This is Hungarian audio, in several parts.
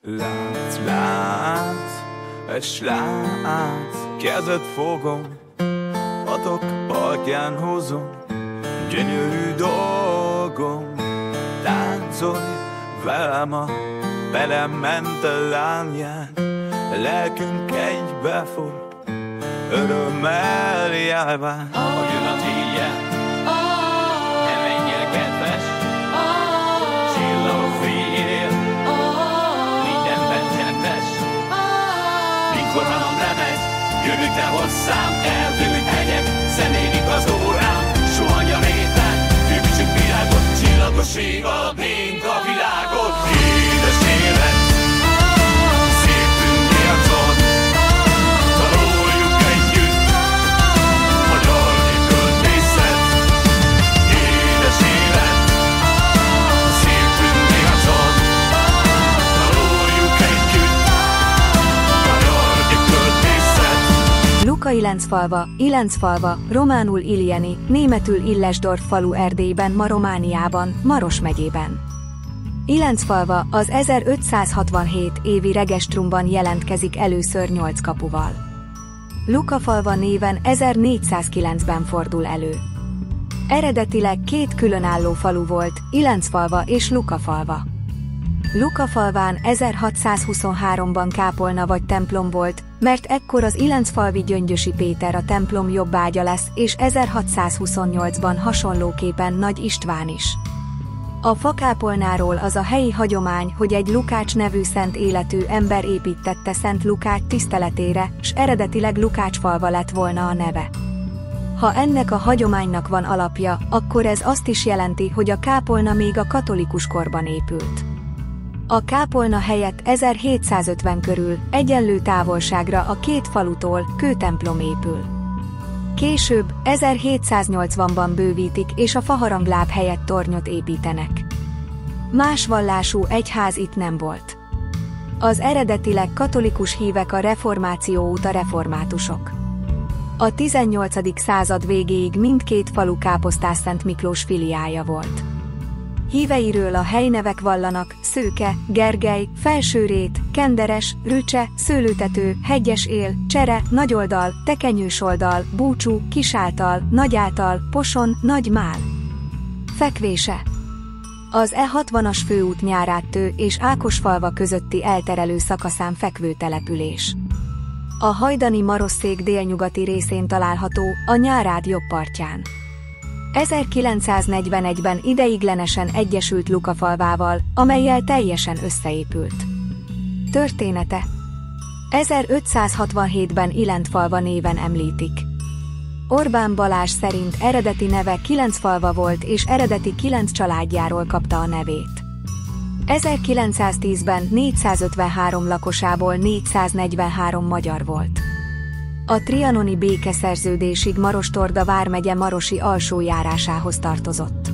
Látsz, látsz, egy srác, kezed fogom, patok partján hozom, gyönyörű dolgom. Táncolj velem, a velem ment a lányán, lelkünk egybefor, örömmel járván. Ha jön a tél, ne menjél kedves, csillagok fél, mindenben csendes. Mikor hanem lemegy, jövök te hozzám, eltűnt hegyek, zenélik az órám, suhanja réten, építsünk virágot, csillagos ég alatt nénk a világot. Édes élet, szépünk piacon, tanuljuk együtt, magyar népköltészet. Édes élet, szépünk piacon, tanuljuk együtt, magyar népköltészet. Luka Ilencfalva, románul Iljeni, németül Illesdorf falu Erdélyben ma Romániában, Maros megyében. Ilencfalva az 1567 évi Regestrumban jelentkezik először 8 kapuval. Lukafalva néven 1409-ben fordul elő. Eredetileg két különálló falu volt, Ilencfalva és Lukafalva. Lukafalván 1623-ban kápolna vagy templom volt, mert ekkor az ilencfalvi Gyöngyösi Péter a templom jobbágya lesz, és 1628-ban hasonlóképpen Nagy István is. A fakápolnáról az a helyi hagyomány, hogy egy Lukács nevű szent életű ember építtette Szent Lukács tiszteletére, s eredetileg Lukácsfalva lett volna a neve. Ha ennek a hagyománynak van alapja, akkor ez azt is jelenti, hogy a kápolna még a katolikus korban épült. A kápolna helyett 1750 körül, egyenlő távolságra a két falutól kőtemplom épül. Később, 1780-ban bővítik és a faharangláb helyett tornyot építenek. Más vallású egyház itt nem volt. Az eredetileg katolikus hívek a reformáció óta reformátusok. A 18. század végéig mindkét falu Káposztásszent Miklós filiája volt. Híveiről a helynevek vallanak: Szőke, Gergely, Felsőrét, Kenderes, Rücse, Szőlőtető, Hegyes-Él, Csere, Nagyoldal, Tekenyősoldal, Búcsú, Kisáltal, Nagyáltal, Poson, Nagymál. Fekvése. Az E60-as főút Nyáráttő és Ákosfalva közötti elterelő szakaszán fekvő település. A hajdani Marosszék délnyugati részén található, a Nyárád jobb partján. 1941-ben ideiglenesen egyesült Lukafalvával, amellyel teljesen összeépült. Története. 1567-ben Ilentfalva néven említik. Orbán Balázs szerint eredeti neve Kilencfalva volt és eredeti 9 családjáról kapta a nevét. 1910-ben 453 lakosából 443 magyar volt. A trianoni békeszerződésig Maros-Torda vármegye Marosi alsó járásához tartozott.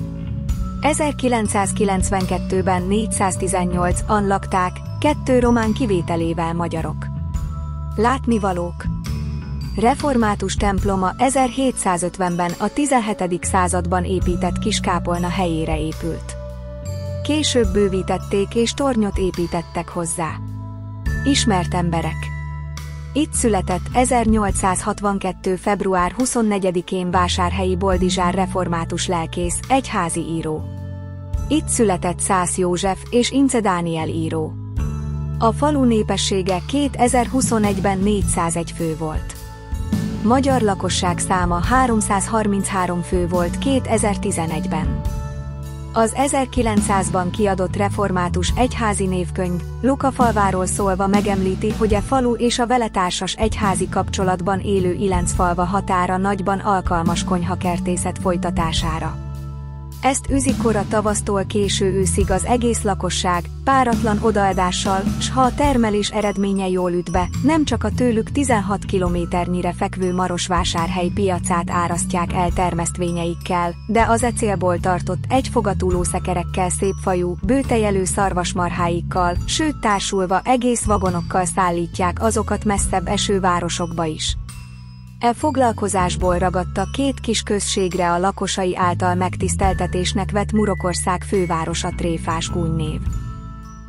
1992-ben 418-an lakták, 2 román kivételével magyarok. Látnivalók. Református temploma 1750-ben a 17. században épített kiskápolna helyére épült. Később bővítették és tornyot építettek hozzá. Ismert emberek. Itt született 1862. február 24-én Vásárhelyi Boldizsár református lelkész, egyházi író. Itt született Szász József és Ince Dániel író. A falu népessége 2021-ben 401 fő volt. Magyar lakosság száma 333 fő volt 2011-ben. Az 1900-ban kiadott református egyházi névkönyv Lukafalváról szólva megemlíti, hogy e falu és a vele társas egyházi kapcsolatban élő Ilencfalva határa nagyban alkalmas konyhakertészet folytatására. Ezt üzikora tavasztól késő őszig az egész lakosság, páratlan odaadással, s ha a termelés eredménye jól üt be, nem csak a tőlük 16 kilométernyire fekvő Marosvásárhely piacát árasztják el termesztményeikkel, de az e célból tartott egyfogatú lószekerekkel szépfajú, bőtejelő szarvasmarháikkal, sőt társulva egész vagonokkal szállítják azokat messzebb eső városokba is. E foglalkozásból ragadta 2 kis községre a lakosai által megtiszteltetésnek vett Murokország fővárosa Tréfás gúnynév.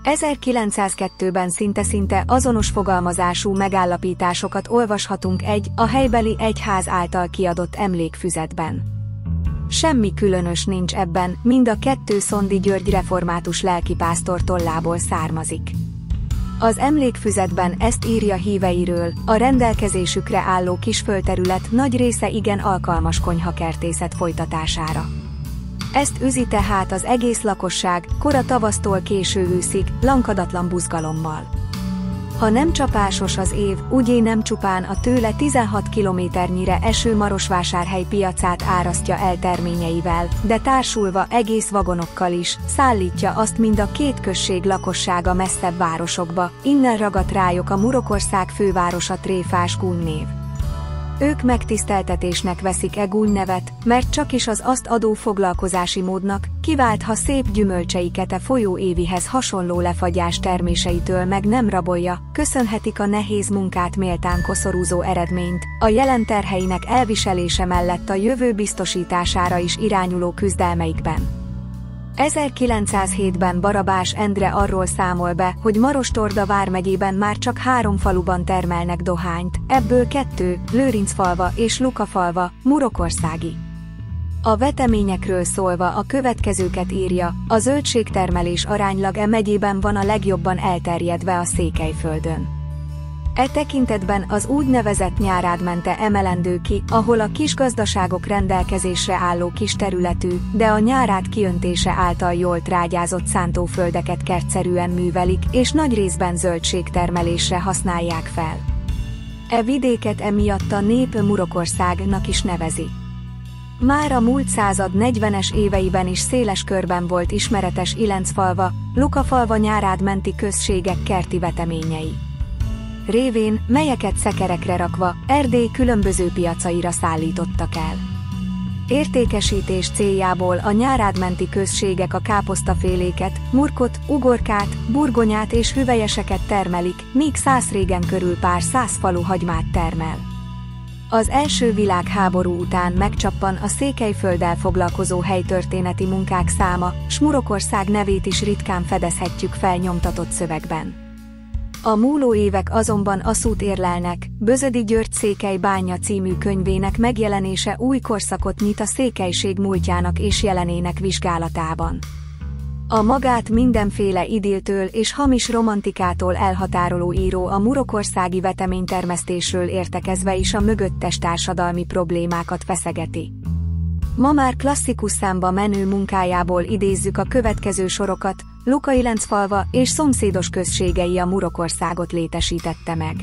1902-ben szinte azonos fogalmazású megállapításokat olvashatunk a helybeli egyház által kiadott emlékfüzetben. Semmi különös nincs ebben, mind a kettő Szondi György református lelkipásztor tollából származik. Az emlékfüzetben ezt írja híveiről: a rendelkezésükre álló kis földterület nagy része igen alkalmas konyhakertészet folytatására. Ezt üzi tehát az egész lakosság, kora tavasztól késő őszig, lankadatlan buzgalommal. Ha nem csapásos az év, úgyé nem csupán a tőle 16 kilométernyire eső Marosvásárhely piacát árasztja el terményeivel, de társulva egész vagonokkal is, szállítja azt mind a két község lakossága messzebb városokba, innen ragadt rájuk a Murokország fővárosa tréfás gúnynév. Ők megtiszteltetésnek veszik gúnynevet, mert csakis az azt adó foglalkozási módnak, kivált, ha szép gyümölcseiket folyó évihez hasonló lefagyás terméseitől meg nem rabolja, köszönhetik a nehéz munkát méltán koszorúzó eredményt, a jelen terheinek elviselése mellett a jövő biztosítására is irányuló küzdelmeikben. 1907-ben Barabás Endre arról számol be, hogy Maros-Torda vármegyében már csak 3 faluban termelnek dohányt, ebből 2, Lőrincfalva és Lukafalva, Murokországi. A veteményekről szólva a következőket írja: a zöldségtermelés aránylag megyében van a legjobban elterjedve a Székelyföldön. Tekintetben az úgynevezett Nyárádmente emelendő ki, ahol a kis gazdaságok rendelkezésre álló kis területű, de a Nyárád kiöntése által jól trágyázott szántóföldeket kertszerűen művelik, és nagy részben zöldségtermelésre használják fel. Vidéket emiatt a nép Murokországnak is nevezi. Már a múlt század 40-es éveiben is széles körben volt ismeretes Ilencfalva, Lukafalva Nyárádmenti községek kerti veteményei révén, melyeket szekerekre rakva, Erdély különböző piacaira szállítottak el. Értékesítés céljából a nyárádmenti községek a káposztaféléket, murkot, ugorkát, burgonyát és hüvelyeseket termelik, míg Szászrégen körül pár 100 falu hagymát termel. Az első világháború után megcsappan a Székelyfölddel foglalkozó helytörténeti munkák száma, s Murokország nevét is ritkán fedezhetjük fel nyomtatott szövegben. A múló évek azonban asszút érlelnek, Bözödi György Székely bánya című könyvének megjelenése új korszakot nyit a székelység múltjának és jelenének vizsgálatában. A magát mindenféle idilltől és hamis romantikától elhatároló író a murokországi veteménytermesztésről értekezve is a mögöttes társadalmi problémákat feszegeti. Ma már klasszikus számba menő munkájából idézzük a következő sorokat: Lukailencfalva és szomszédos községei a Murokországot létesítette meg.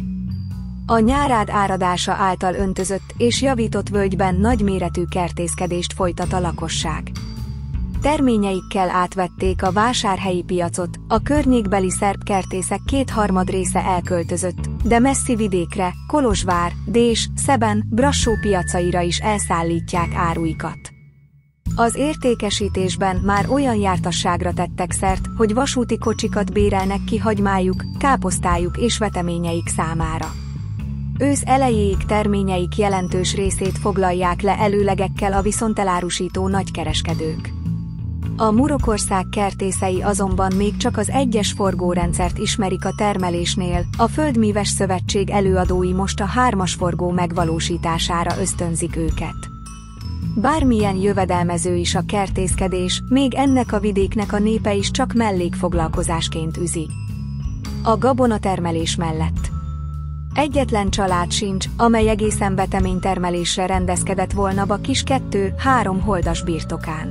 A Nyárád áradása által öntözött és javított völgyben nagyméretű kertészkedést folytat a lakosság. Terményeikkel átvették a vásárhelyi piacot, a környékbeli szerb kertészek 2/3 része elköltözött, de messzi vidékre, Kolozsvár, Dés, Szeben, Brassó piacaira is elszállítják áruikat. Az értékesítésben már olyan jártasságra tettek szert, hogy vasúti kocsikat bérelnek ki hagymájuk, káposztájuk és veteményeik számára. Ősz elejéig terményeik jelentős részét foglalják le előlegekkel a viszontelárusító nagykereskedők. A Murokország kertészei azonban még csak az egyes forgórendszert ismerik a termelésnél, a Földműves Szövetség előadói most a 3-as forgó megvalósítására ösztönzik őket. Bármilyen jövedelmező is a kertészkedés, még ennek a vidéknek a népe is csak mellékfoglalkozásként üzi. A gabonatermelés mellett egyetlen család sincs, amely egészen veteménytermelésre rendezkedett volna a kis 2-3 holdas birtokán.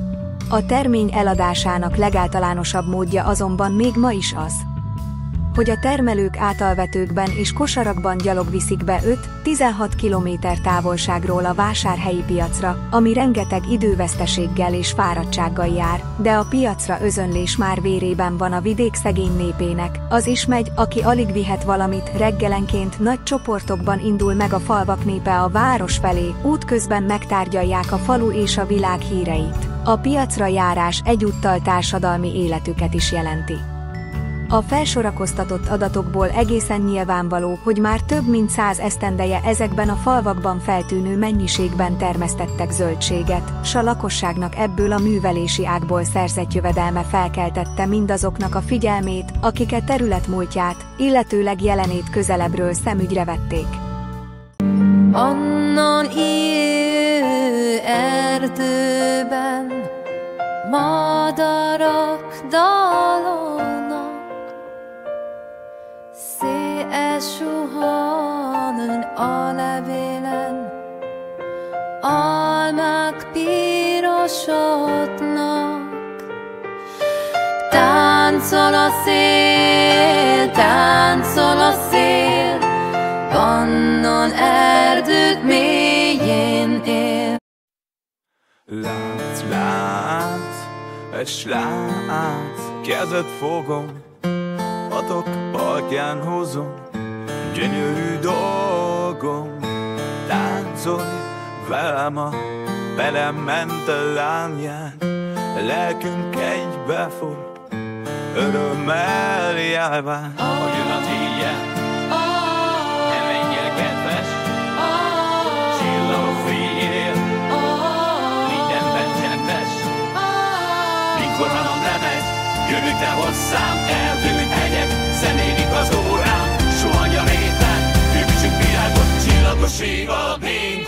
A termény eladásának legáltalánosabb módja azonban még ma is az, hogy a termelők átalvetőkben és kosarakban gyalog viszik be 5-16 kilométer távolságról a vásárhelyi piacra, ami rengeteg időveszteséggel és fáradtsággal jár, de a piacra özönlés már vérében van a vidék szegény népének, az is megy, aki alig vihet valamit, reggelenként nagy csoportokban indul meg a falvak népe a város felé, útközben megtárgyalják a falu és a világ híreit. A piacra járás egyúttal társadalmi életüket is jelenti. A felsorakoztatott adatokból egészen nyilvánvaló, hogy már több mint 100 esztendeje ezekben a falvakban feltűnő mennyiségben termesztettek zöldséget, s a lakosságnak ebből a művelési ágból szerzett jövedelme felkeltette mindazoknak a figyelmét, akik e terület múltját, illetőleg jelenét közelebbről szemügyre vették. Onnan élő erdőben madarak dalolnak, szél suhan a levélen, almák pirosodnak. Táncol a szél, táncol a szél, Pannon erdők mélyén él. Látsz, látsz, és látsz, kezed fogom, patok partján hozom, gyönyörű dolgom. Táncolj velem a belement a lányán, lelkünk egybefor, örömmel járván. Ha jön a tél, ne menj el kedves, csillagok fél, mindenben csendes. Mikor halom lemegy, jövök te hozzám, eltűnt hegyek, zenélik az órám, suhany a réten, üksük virágot, csillagos ég alatt